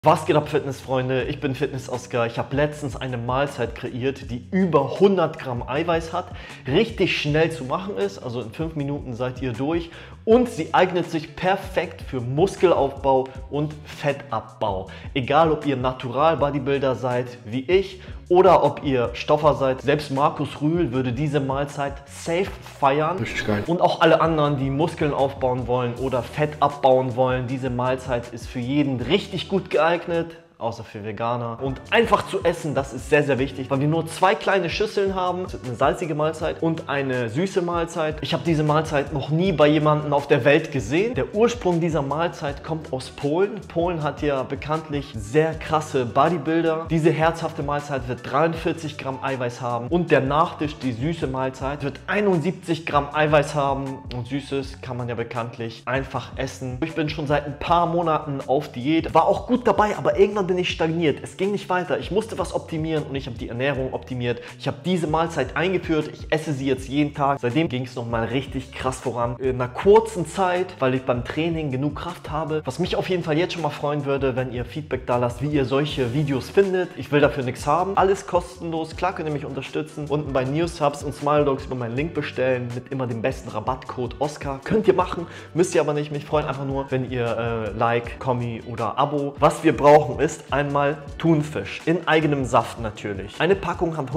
Was geht ab, Fitnessfreunde? Ich bin Fitness-Oscar. Ich habe letztens eine Mahlzeit kreiert, die über 100 Gramm Eiweiß hat, richtig schnell zu machen ist, also in 5 Minuten seid ihr durch, und sie eignet sich perfekt für Muskelaufbau und Fettabbau. Egal, ob ihr Natural-Bodybuilder seid, wie ich, oder ob ihr Stoffer seid. Selbst Markus Rühl würde diese Mahlzeit safe feiern. Richtig geil. Und auch alle anderen, die Muskeln aufbauen wollen oder Fett abbauen wollen. Diese Mahlzeit ist für jeden richtig gut geeignet. Außer für Veganer. Und einfach zu essen, das ist sehr, sehr wichtig, weil wir nur 2 kleine Schüsseln haben. Das ist eine salzige Mahlzeit und eine süße Mahlzeit. Ich habe diese Mahlzeit noch nie bei jemandem auf der Welt gesehen. Der Ursprung dieser Mahlzeit kommt aus Polen. Polen hat ja bekanntlich sehr krasse Bodybuilder. Diese herzhafte Mahlzeit wird 43 Gramm Eiweiß haben und der Nachtisch, die süße Mahlzeit, wird 71 Gramm Eiweiß haben. Und Süßes kann man ja bekanntlich einfach essen. Ich bin schon seit ein paar Monaten auf Diät, war auch gut dabei, aber irgendwann bin ich stagniert. Es ging nicht weiter. Ich musste was optimieren und ich habe die Ernährung optimiert. Ich habe diese Mahlzeit eingeführt. Ich esse sie jetzt jeden Tag. Seitdem ging es nochmal richtig krass voran. In einer kurzen Zeit, weil ich beim Training genug Kraft habe. Was mich auf jeden Fall jetzt schon mal freuen würde, wenn ihr Feedback da lasst, wie ihr solche Videos findet. Ich will dafür nichts haben. Alles kostenlos. Klar könnt ihr mich unterstützen. Unten bei Newshubs und SmileDogs über meinen Link bestellen mit immer dem besten Rabattcode Oscar. Könnt ihr machen. Müsst ihr aber nicht. Mich freuen einfach nur, wenn ihr Like, Kommi oder Abo. Was wir brauchen ist einmal Thunfisch, in eigenem Saft natürlich. Eine Packung hat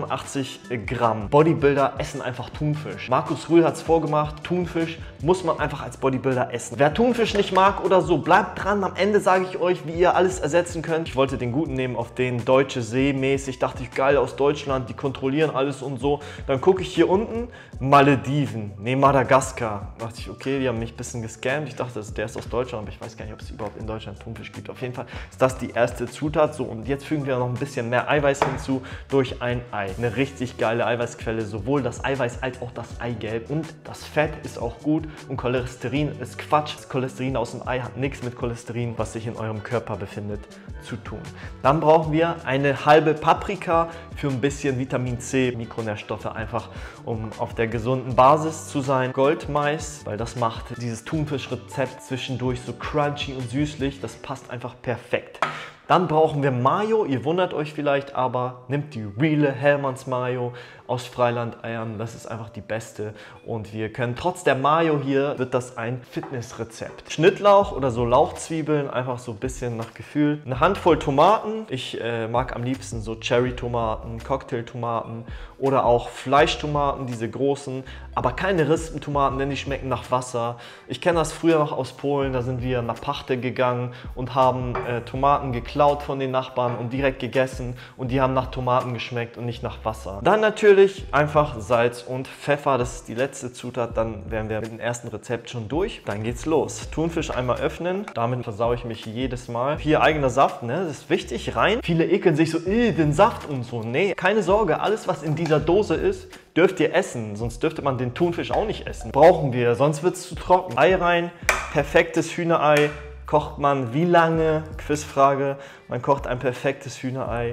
185 Gramm. Bodybuilder essen einfach Thunfisch. Markus Rühl hat es vorgemacht, Thunfisch muss man einfach als Bodybuilder essen. Wer Thunfisch nicht mag oder so, bleibt dran. Am Ende sage ich euch, wie ihr alles ersetzen könnt. Ich wollte den guten nehmen, auf den Deutsche See mäßig. Dachte ich, geil, aus Deutschland, die kontrollieren alles und so. Dann gucke ich hier unten, Malediven, nee, Madagaskar. Da dachte ich, okay, die haben mich ein bisschen gescammt. Ich dachte, der ist aus Deutschland, aber ich weiß gar nicht, ob es überhaupt in Deutschland Thunfisch gibt. Auf jeden Fall ist das die erste Zutat. So, und jetzt fügen wir noch ein bisschen mehr Eiweiß hinzu durch ein Ei. Eine richtig geile Eiweißquelle, sowohl das Eiweiß als auch das Eigelb. Und das Fett ist auch gut und Cholesterin ist Quatsch. Das Cholesterin aus dem Ei hat nichts mit Cholesterin, was sich in eurem Körper befindet, zu tun. Dann brauchen wir eine halbe Paprika für ein bisschen Vitamin C, Mikronährstoffe, einfach um auf der gesunden Basis zu sein. Goldmais, weil das macht dieses Thunfischrezept zwischendurch so crunchy und süßlich. Das passt einfach perfekt. Dann brauchen wir Mayo. Ihr wundert euch vielleicht, aber nehmt die reale Hellmann's Mayo aus Freilandeiern. Das ist einfach die beste. Und wir können trotz der Mayo hier, wird das ein Fitnessrezept. Schnittlauch oder so Lauchzwiebeln, einfach so ein bisschen nach Gefühl. Eine Handvoll Tomaten. Ich mag am liebsten so Cherry-Tomaten, Cocktailtomaten oder auch Fleischtomaten, diese großen. Aber keine Rispentomaten, denn die schmecken nach Wasser. Ich kenne das früher noch aus Polen. Da sind wir nach Pachte gegangen und haben Tomaten geklaut von den Nachbarn und direkt gegessen. Und die haben nach Tomaten geschmeckt und nicht nach Wasser. Dann natürlich einfach Salz und Pfeffer. Das ist die letzte Zutat. Dann wären wir mit dem ersten Rezept schon durch. Dann geht's los. Thunfisch einmal öffnen. Damit versaue ich mich jedes Mal. Hier eigener Saft, ne? Das ist wichtig. Rein. Viele ekeln sich so, den Saft und so. Nee, keine Sorge. Alles, was in dieser Dose ist, dürft ihr essen. Sonst dürfte man den Thunfisch auch nicht essen. Brauchen wir, sonst wird es zu trocken. Ei rein. Perfektes Hühnerei. Kocht man wie lange? Quizfrage. Man kocht ein perfektes Hühnerei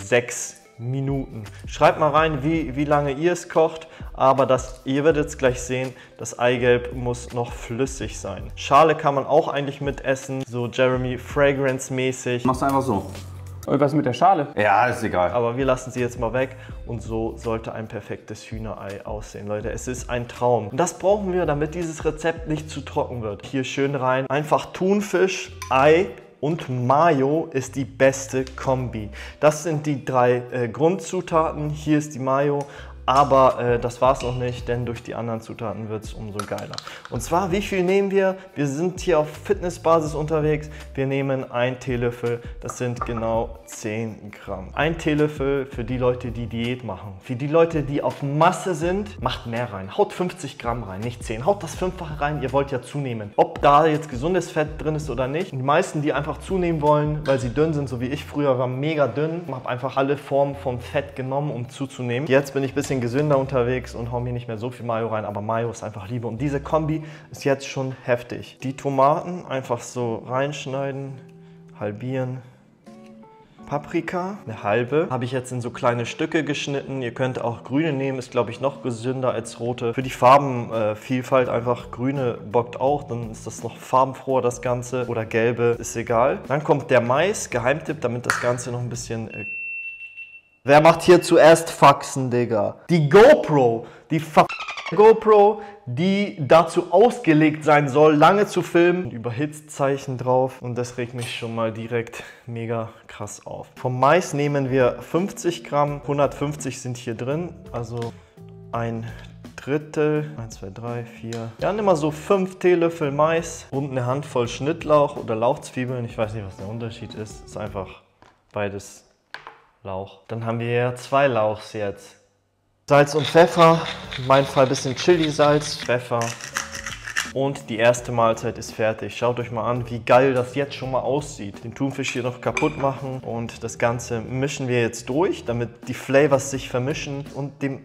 6 Minuten. Schreibt mal rein, wie lange ihr es kocht, aber ihr werdet es gleich sehen, das Eigelb muss noch flüssig sein. Schale kann man auch eigentlich mitessen, so Jeremy Fragrance mäßig. Machst du einfach so. Und was mit der Schale? Ja, ist egal. Aber wir lassen sie jetzt mal weg und so sollte ein perfektes Hühnerei aussehen, Leute. Es ist ein Traum. Und das brauchen wir, damit dieses Rezept nicht zu trocken wird. Hier schön rein. Einfach Thunfisch, Ei und Mayo ist die beste Kombi. Das sind die 3 Grundzutaten. Hier ist die Mayo. Aber das war es noch nicht, denn durch die anderen Zutaten wird es umso geiler. Und zwar, wie viel nehmen wir? Wir sind hier auf Fitnessbasis unterwegs. Wir nehmen 1 Teelöffel, das sind genau 10 Gramm. 1 Teelöffel für die Leute, die Diät machen. Für die Leute, die auf Masse sind, macht mehr rein. Haut 50 Gramm rein, nicht 10. Haut das 5-fache rein, ihr wollt ja zunehmen. Ob da jetzt gesundes Fett drin ist oder nicht. Und die meisten, die einfach zunehmen wollen, weil sie dünn sind, so wie ich früher war, mega dünn. Ich habe einfach alle Formen von Fett genommen, um zuzunehmen. Jetzt bin ich ein bisschen gesünder unterwegs und hau mir nicht mehr so viel Mayo rein, aber Mayo ist einfach Liebe. Und diese Kombi ist jetzt schon heftig. Die Tomaten einfach so reinschneiden, halbieren. Paprika, eine halbe, habe ich jetzt in so kleine Stücke geschnitten. Ihr könnt auch grüne nehmen, ist glaube ich noch gesünder als rote. Für die Farbenvielfalt einfach grüne bockt auch, dann ist das noch farbenfroher das Ganze. Oder gelbe, ist egal. Dann kommt der Mais, Geheimtipp, damit das Ganze noch ein bisschen... Wer macht hier zuerst Faxen, Digga? Die GoPro, die GoPro, die dazu ausgelegt sein soll, lange zu filmen. Überhitzt-Zeichen drauf und das regt mich schon mal direkt mega krass auf. Vom Mais nehmen wir 50 Gramm, 150 sind hier drin, also ein Drittel, 1, 2, 3, 4. Ja, nimm mal so 5 Teelöffel Mais und eine Handvoll Schnittlauch oder Lauchzwiebeln. Ich weiß nicht, was der Unterschied ist. Ist einfach beides Lauch. Dann haben wir ja 2 Lauchs jetzt. Salz und Pfeffer, in meinem Fall ein bisschen Chili-Salz, Pfeffer und die erste Mahlzeit ist fertig. Schaut euch mal an, wie geil das jetzt schon mal aussieht. Den Thunfisch hier noch kaputt machen und das Ganze mischen wir jetzt durch, damit die Flavors sich vermischen und dem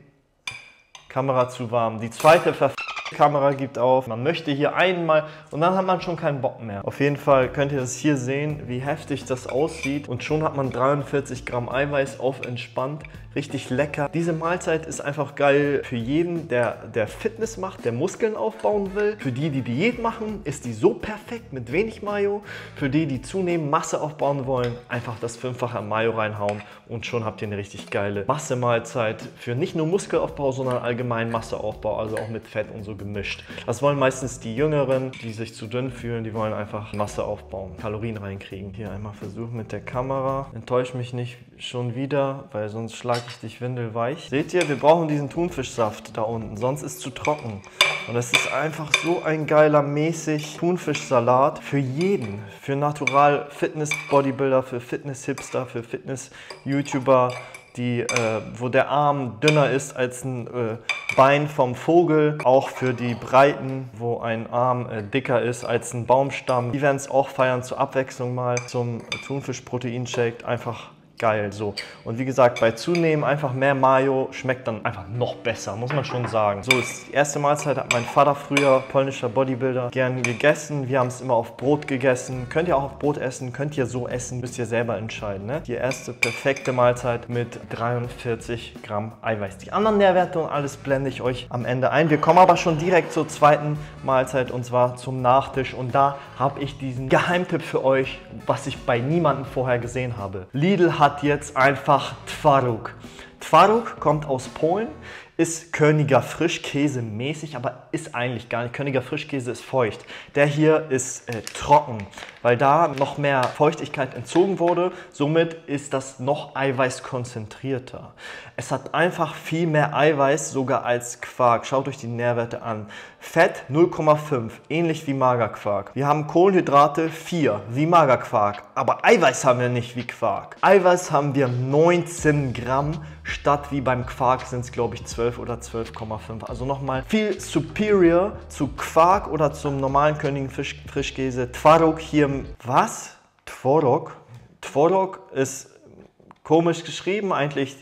Kamera zu warm. Die zweite Kamera gibt auf. Man möchte hier einmal und dann hat man schon keinen Bock mehr. Auf jeden Fall könnt ihr das hier sehen, wie heftig das aussieht. Und schon hat man 43 Gramm Eiweiß auf entspannt. Richtig lecker. Diese Mahlzeit ist einfach geil für jeden, der Fitness macht, der Muskeln aufbauen will. Für die, die Diät machen, ist die so perfekt mit wenig Mayo. Für die, die zunehmen, Masse aufbauen wollen, einfach das 5-fache an Mayo reinhauen und schon habt ihr eine richtig geile Masse-Mahlzeit für nicht nur Muskelaufbau, sondern allgemein Masseaufbau, also auch mit Fett und so gemischt. Das wollen meistens die Jüngeren, die sich zu dünn fühlen, die wollen einfach Masse aufbauen, Kalorien reinkriegen. Hier einmal versuchen mit der Kamera. Enttäusch mich nicht schon wieder, weil sonst schlage ich dich windelweich. Seht ihr, wir brauchen diesen Thunfischsaft da unten, sonst ist es zu trocken. Und es ist einfach so ein geiler mäßig Thunfischsalat für jeden. Für Natural Fitness Bodybuilder, für Fitness Hipster, für Fitness YouTuber, wo der Arm dünner ist als ein Bein vom Vogel. Auch für die Breiten, wo ein Arm dicker ist als ein Baumstamm. Die werden es auch feiern zur Abwechslung mal zum Thunfisch-Protein-Shake. Einfach geil so. Und wie gesagt, bei Zunehmen einfach mehr Mayo schmeckt dann einfach noch besser, muss man schon sagen. So, ist die erste Mahlzeit, hat mein Vater früher, polnischer Bodybuilder, gern gegessen. Wir haben es immer auf Brot gegessen. Könnt ihr auch auf Brot essen, könnt ihr so essen, müsst ihr selber entscheiden. Ne? Die erste perfekte Mahlzeit mit 43 Gramm Eiweiß. Die anderen Nährwerte und alles blende ich euch am Ende ein. Wir kommen aber schon direkt zur zweiten Mahlzeit und zwar zum Nachtisch. Und da habe ich diesen Geheimtipp für euch, was ich bei niemandem vorher gesehen habe. Lidl hat jetzt einfach Twaróg. Twaróg kommt aus Polen, ist Körniger Frischkäse mäßig, aber ist eigentlich gar nicht. Körniger Frischkäse ist feucht. Der hier ist trocken, weil da noch mehr Feuchtigkeit entzogen wurde. Somit ist das noch eiweißkonzentrierter. Es hat einfach viel mehr Eiweiß sogar als Quark. Schaut euch die Nährwerte an. Fett 0,5, ähnlich wie Magerquark. Wir haben Kohlenhydrate 4, wie Magerquark. Aber Eiweiß haben wir nicht wie Quark. Eiweiß haben wir 19 Gramm, statt wie beim Quark sind es glaube ich 12 oder 12,5. Also nochmal viel superior zu Quark oder zum normalen Körnigen Frischkäse. Twaróg hier, was? Twaróg? Twaróg ist komisch geschrieben, eigentlich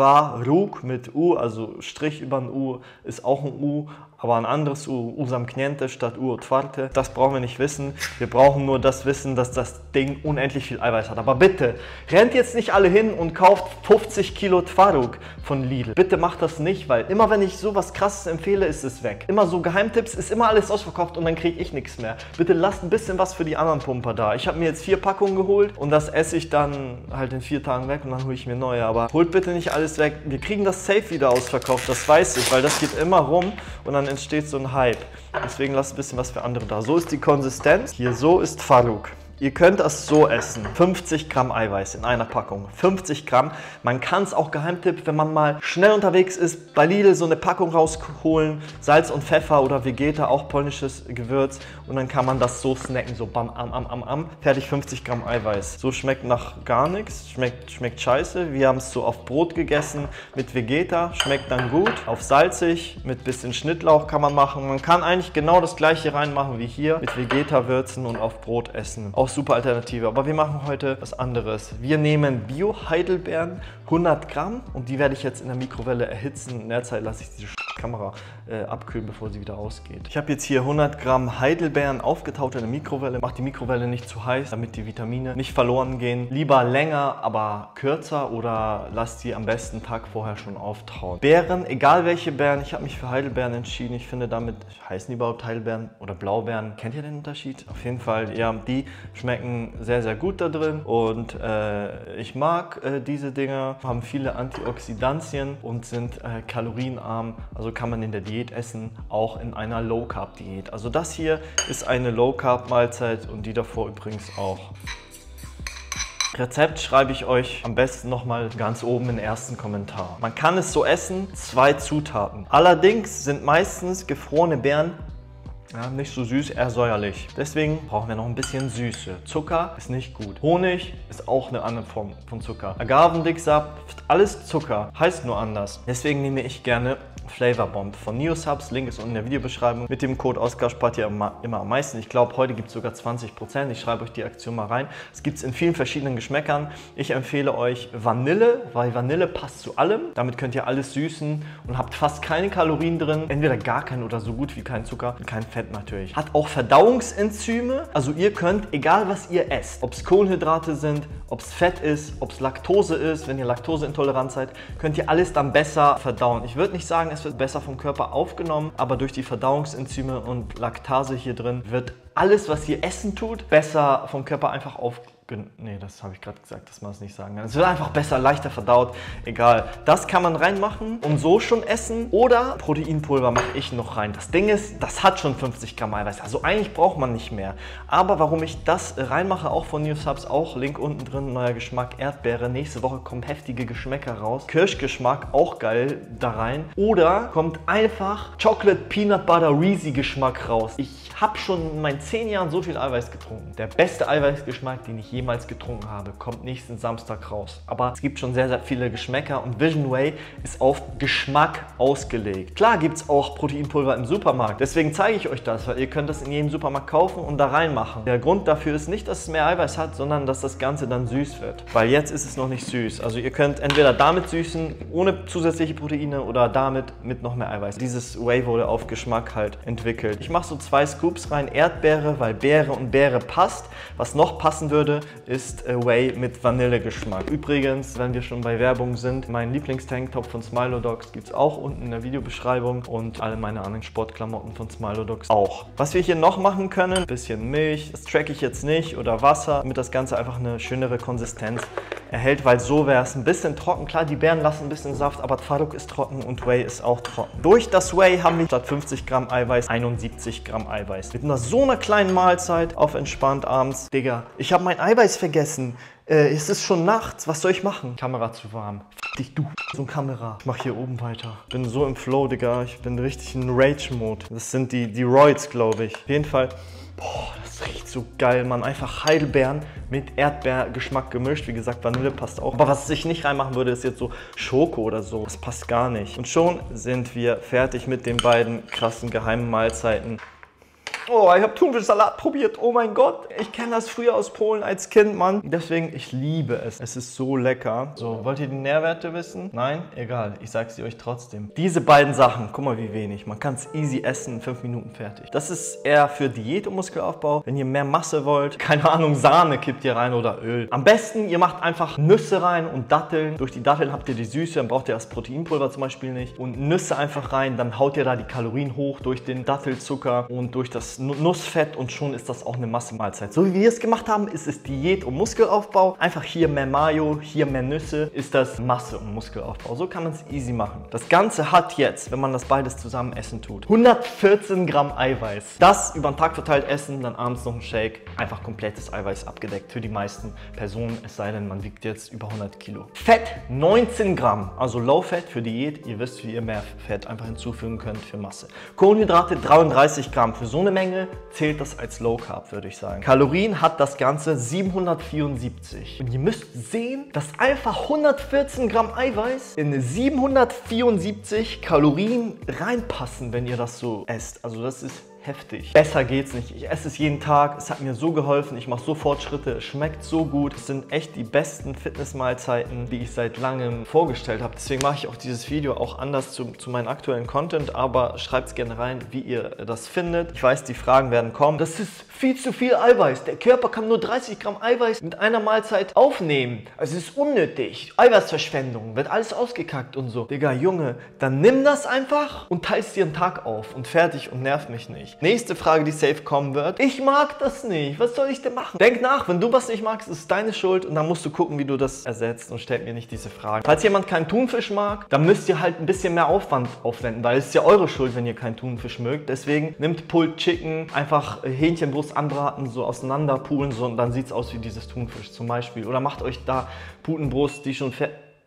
Twaróg mit U, also Strich über ein U ist auch ein U, aber ein anderes U, U zamknięte statt U otwarte. Das brauchen wir nicht wissen. Wir brauchen nur das Wissen, dass das Ding unendlich viel Eiweiß hat. Aber bitte, rennt jetzt nicht alle hin und kauft 50 Kilo Twaróg von Lidl. Bitte macht das nicht, weil immer wenn ich sowas Krasses empfehle, ist es weg. Immer so Geheimtipps, ist immer alles ausverkauft und dann kriege ich nichts mehr. Bitte lasst ein bisschen was für die anderen Pumper da. Ich habe mir jetzt 4 Packungen geholt und das esse ich dann halt in 4 Tagen weg und dann hole ich mir neue. Aber holt bitte nicht alles weg. Wir kriegen das safe wieder ausverkauft, das weiß ich, weil das geht immer rum und dann entsteht so ein Hype. Deswegen lasst ein bisschen was für andere da. So ist die Konsistenz. Hier, so ist Twaróg. Ihr könnt das so essen. 50 Gramm Eiweiß in einer Packung. 50 Gramm. Man kann es auch, Geheimtipp, wenn man mal schnell unterwegs ist, bei Lidl so eine Packung rausholen. Salz und Pfeffer oder Vegeta, auch polnisches Gewürz. Und dann kann man das so snacken. So bam, Fertig, 50 Gramm Eiweiß. So schmeckt nach gar nichts. Schmeckt scheiße. Wir haben es so auf Brot gegessen mit Vegeta. Schmeckt dann gut. Auf salzig mit bisschen Schnittlauch kann man machen. Man kann eigentlich genau das gleiche reinmachen wie hier. Mit Vegeta würzen und auf Brot essen. Auch super Alternative, aber wir machen heute was anderes. Wir nehmen Bio-Heidelbeeren, 100 Gramm und die werde ich jetzt in der Mikrowelle erhitzen. In der Zeit lasse ich diese Kamera abkühlen, bevor sie wieder ausgeht. Ich habe jetzt hier 100 Gramm Heidelbeeren aufgetaut in der Mikrowelle. Macht die Mikrowelle nicht zu heiß, damit die Vitamine nicht verloren gehen. Lieber länger, aber kürzer oder lasst die am besten einen Tag vorher schon auftauen. Beeren, egal welche Beeren, ich habe mich für Heidelbeeren entschieden. Ich finde damit, heißen die überhaupt Heidelbeeren oder Blaubeeren? Kennt ihr den Unterschied? Auf jeden Fall, ja, die schmecken sehr, sehr gut da drin und ich mag diese Dinger, haben viele Antioxidantien und sind kalorienarm, also kann man in der Diät essen, auch in einer Low-Carb-Diät. Also das hier ist eine Low-Carb-Mahlzeit und die davor übrigens auch. Rezept schreibe ich euch am besten nochmal ganz oben im ersten Kommentar. Man kann es so essen, 2 Zutaten. Allerdings sind meistens gefrorene Beeren nicht so süß, eher säuerlich. Deswegen brauchen wir noch ein bisschen Süße. Zucker ist nicht gut. Honig ist auch eine andere Form von Zucker. Agavendicksaft, alles Zucker, heißt nur anders. Deswegen nehme ich gerne Flavor Bomb von Neosubs. Link ist unten in der Videobeschreibung. Mit dem Code Oskar spart ihr immer am meisten. Ich glaube, heute gibt es sogar 20%. Ich schreibe euch die Aktion mal rein. Es gibt es in vielen verschiedenen Geschmäckern. Ich empfehle euch Vanille, weil Vanille passt zu allem. Damit könnt ihr alles süßen und habt fast keine Kalorien drin. Entweder gar kein oder so gut wie kein Zucker und kein Fett natürlich. Hat auch Verdauungsenzyme. Also ihr könnt, egal was ihr esst, ob es Kohlenhydrate sind, ob es Fett ist, ob es Laktose ist, wenn ihr laktoseintolerant seid, könnt ihr alles dann besser verdauen. Ich würde nicht sagen, es wird besser vom Körper aufgenommen, aber durch die Verdauungsenzyme und Laktase hier drin wird alles, was ihr essen tut, besser vom Körper einfach aufgenommen. Nee, das habe ich gerade gesagt, dass man es nicht sagen kann. Es wird einfach besser, leichter verdaut, egal. Das kann man reinmachen und so schon essen oder Proteinpulver mache ich noch rein. Das Ding ist, das hat schon 50 Gramm Eiweiß, also eigentlich braucht man nicht mehr. Aber warum ich das reinmache, auch von Neosubs, auch Link unten drin, neuer Geschmack, Erdbeere. Nächste Woche kommen heftige Geschmäcker raus. Kirschgeschmack, auch geil, da rein. Oder kommt einfach Chocolate Peanut Butter Reezy Geschmack raus. Ich habe schon in meinen 10 Jahren so viel Eiweiß getrunken. Der beste Eiweißgeschmack, den ich jemals getrunken habe, kommt nächsten Samstag raus. Aber es gibt schon sehr, sehr viele Geschmäcker und Vision Whey ist auf Geschmack ausgelegt. Klar gibt es auch Proteinpulver im Supermarkt. Deswegen zeige ich euch das, weil ihr könnt das in jedem Supermarkt kaufen und da reinmachen. Der Grund dafür ist nicht, dass es mehr Eiweiß hat, sondern dass das Ganze dann süß wird. Weil jetzt ist es noch nicht süß. Also ihr könnt entweder damit süßen, ohne zusätzliche Proteine oder damit mit noch mehr Eiweiß. Dieses Whey wurde auf Geschmack halt entwickelt. Ich mache so 2 Scoops rein, Erdbeere, weil Beere und Beere passt. Was noch passen würde, ist Whey mit Vanillegeschmack. Übrigens, wenn wir schon bei Werbung sind, mein Lieblingstanktop von Smilodogs gibt es auch unten in der Videobeschreibung und alle meine anderen Sportklamotten von Smilodogs auch. Was wir hier noch machen können, ein bisschen Milch, das tracke ich jetzt nicht, oder Wasser, damit das Ganze einfach eine schönere Konsistenz erhält, weil so wäre es ein bisschen trocken. Klar, die Beeren lassen ein bisschen Saft, aber Twarouk ist trocken und Whey ist auch trocken. Durch das Whey haben wir statt 50 Gramm Eiweiß 71 Gramm Eiweiß. Mit so einer kleinen Mahlzeit auf entspannt abends. Digga, ich habe mein Eiweiß vergessen. Es ist schon nachts. Was soll ich machen? Kamera zu warm. F dich, du. So eine Kamera. Ich mache hier oben weiter. Ich bin so im Flow, Digga. Ich bin richtig in Rage-Mode. Das sind die Roids, glaube ich. Auf jeden Fall. Boah, das riecht so geil, Mann. Einfach Heidelbeeren mit Erdbeergeschmack gemischt. Wie gesagt, Vanille passt auch. Aber was ich nicht reinmachen würde, ist jetzt so Schoko oder so. Das passt gar nicht. Und schon sind wir fertig mit den beiden krassen geheimen Mahlzeiten. Oh, ich habe Thunfischsalat probiert. Oh mein Gott. Ich kenne das früher aus Polen als Kind, Mann. Deswegen, ich liebe es. Es ist so lecker. So, wollt ihr die Nährwerte wissen? Nein? Egal. Ich sage sie euch trotzdem. Diese beiden Sachen, guck mal wie wenig. Man kann es easy essen, in 5 Minuten fertig. Das ist eher für Diät und Muskelaufbau. Wenn ihr mehr Masse wollt, keine Ahnung, Sahne kippt ihr rein oder Öl. Am besten, ihr macht einfach Nüsse rein und Datteln. Durch die Datteln habt ihr die Süße, dann braucht ihr das Proteinpulver zum Beispiel nicht. Und Nüsse einfach rein, dann haut ihr da die Kalorien hoch durch den Dattelzucker und durch das Nussfett und schon ist das auch eine Massemahlzeit. So wie wir es gemacht haben, ist es Diät und Muskelaufbau. Einfach hier mehr Mayo, hier mehr Nüsse, ist das Masse und Muskelaufbau. So kann man es easy machen. Das Ganze hat jetzt, wenn man das beides zusammen essen tut, 114 Gramm Eiweiß. Das über den Tag verteilt essen, dann abends noch ein Shake. Einfach komplettes Eiweiß abgedeckt für die meisten Personen, es sei denn, man wiegt jetzt über 100 Kilo. Fett 19 Gramm, also Low Fat für Diät. Ihr wisst, wie ihr mehr Fett einfach hinzufügen könnt für Masse. Kohlenhydrate 33 Gramm. Für so eine Menge zählt das als Low Carb, würde ich sagen. Kalorien hat das Ganze 774. Und ihr müsst sehen, dass einfach 114 Gramm Eiweiß in 774 Kalorien reinpassen, wenn ihr das so esst. Also das ist heftig. Besser geht's nicht. Ich esse es jeden Tag. Es hat mir so geholfen. Ich mache so Fortschritte. Es schmeckt so gut. Es sind echt die besten Fitnessmahlzeiten, die ich seit langem vorgestellt habe. Deswegen mache ich auch dieses Video auch anders zu meinem aktuellen Content. Aber schreibt es gerne rein, wie ihr das findet. Ich weiß, die Fragen werden kommen. Das ist viel zu viel Eiweiß. Der Körper kann nur 30 Gramm Eiweiß mit einer Mahlzeit aufnehmen. Also es ist unnötig. Eiweißverschwendung. Wird alles ausgekackt und so. Digga, Junge, dann nimm das einfach und teilst dir einen Tag auf und fertig und nerv mich nicht. Nächste Frage, die safe kommen wird. Ich mag das nicht. Was soll ich denn machen? Denk nach, wenn du was nicht magst, ist es deine Schuld und dann musst du gucken, wie du das ersetzt und stellt mir nicht diese Fragen. Falls jemand keinen Thunfisch mag, dann müsst ihr halt ein bisschen mehr Aufwand aufwenden, weil es ist ja eure Schuld, wenn ihr keinen Thunfisch mögt. Deswegen nimmt Pulled Chicken, einfach Hähnchenbrust anbraten, so auseinander pulen, so, und dann sieht es aus wie dieses Thunfisch zum Beispiel. Oder macht euch da Putenbrust, die schon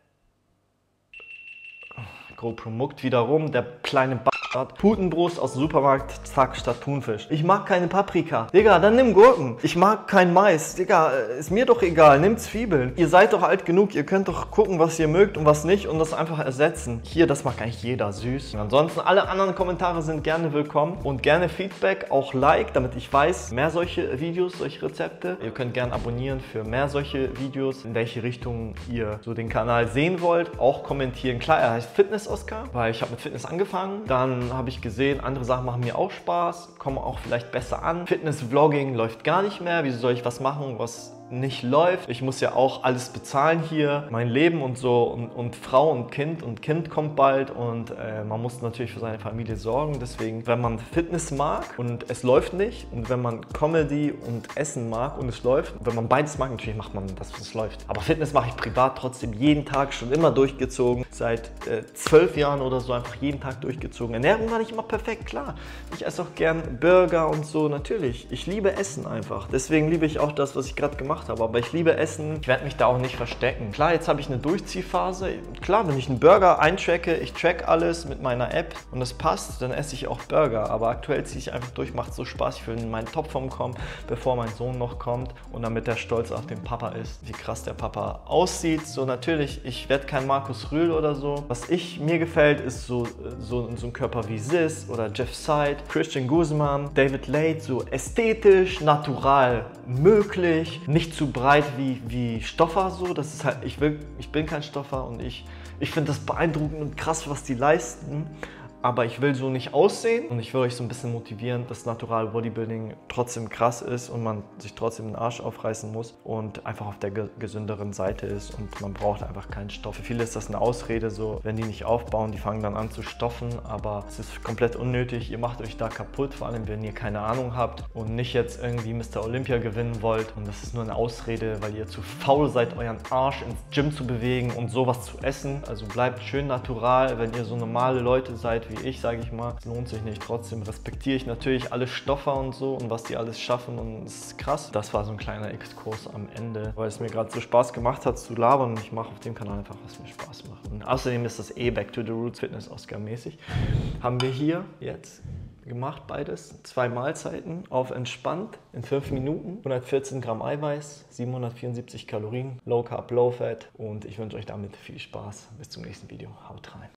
GoPro muckt wieder rum, der kleine Bastard. Putenbrust aus dem Supermarkt, zack, statt Thunfisch. Ich mag keine Paprika. Digga, dann nimm Gurken. Ich mag kein Mais. Digga, ist mir doch egal, nimm Zwiebeln. Ihr seid doch alt genug, ihr könnt doch gucken, was ihr mögt und was nicht und das einfach ersetzen. Hier, das mag eigentlich jeder, süß. Und ansonsten, alle anderen Kommentare sind gerne willkommen und gerne Feedback, auch Like, damit ich weiß, mehr solche Videos, solche Rezepte. Ihr könnt gerne abonnieren für mehr solche Videos, in welche Richtung ihr so den Kanal sehen wollt. Auch kommentieren. Klar, er heißt Fitness-Oscar, weil ich habe mit Fitness angefangen. Dann habe ich gesehen, andere Sachen machen mir auch Spaß, kommen auch vielleicht besser an. Fitness-Vlogging läuft gar nicht mehr. Wieso soll ich was machen, was nicht läuft? Ich muss ja auch alles bezahlen hier, mein Leben und so und Frau und Kind kommt bald und man muss natürlich für seine Familie sorgen. Deswegen, wenn man Fitness mag und es läuft nicht und wenn man Comedy und Essen mag und es läuft, wenn man beides mag, natürlich macht man das, was läuft. Aber Fitness mache ich privat trotzdem jeden Tag, schon immer durchgezogen, seit 12 Jahren oder so, einfach jeden Tag durchgezogen. Ernährung war nicht immer perfekt, klar. Ich esse auch gern Burger und so, natürlich. Ich liebe Essen einfach. Deswegen liebe ich auch das, was ich gerade gemacht habe. Aber ich liebe Essen. Ich werde mich da auch nicht verstecken. Klar, jetzt habe ich eine Durchziehphase. Klar, wenn ich einen Burger eintracke, ich track alles mit meiner App und das passt, dann esse ich auch Burger. Aber aktuell ziehe ich einfach durch, macht so Spaß. Ich will in meinen Topform kommen, bevor mein Sohn noch kommt und damit der stolz auf den Papa ist, wie krass der Papa aussieht. So natürlich, ich werde kein Markus Rühl oder so. Was mir gefällt, ist so ein Körper wie Sis oder Jeff Seid, Christian Guzman, David Late, so ästhetisch, natural möglich, nicht zu breit wie Stoffer so. Das ist halt, ich bin kein Stoffer und ich finde das beeindruckend und krass, was die leisten. Aber ich will so nicht aussehen und ich will euch so ein bisschen motivieren, dass Natural Bodybuilding trotzdem krass ist und man sich trotzdem den Arsch aufreißen muss und einfach auf der gesünderen Seite ist und man braucht einfach keinen Stoff. Für viele ist das eine Ausrede, so wenn die nicht aufbauen, die fangen dann an zu stoffen, aber es ist komplett unnötig. Ihr macht euch da kaputt, vor allem wenn ihr keine Ahnung habt und nicht jetzt irgendwie Mr. Olympia gewinnen wollt und das ist nur eine Ausrede, weil ihr zu faul seid, euren Arsch ins Gym zu bewegen und sowas zu essen. Also bleibt schön natural, wenn ihr so normale Leute seid wie ich, sage ich mal. Es lohnt sich nicht. Trotzdem respektiere ich natürlich alle Stoffer und so und was die alles schaffen und es ist krass. Das war so ein kleiner Exkurs am Ende, weil es mir gerade so Spaß gemacht hat zu labern und ich mache auf dem Kanal einfach, was mir Spaß macht. Und außerdem ist das Back to the Roots Fitness Oscar mäßig. Haben wir hier jetzt gemacht, beides. 2 Mahlzeiten auf entspannt in 5 Minuten. 114 Gramm Eiweiß, 774 Kalorien, Low Carb, Low Fat und ich wünsche euch damit viel Spaß. Bis zum nächsten Video. Haut rein.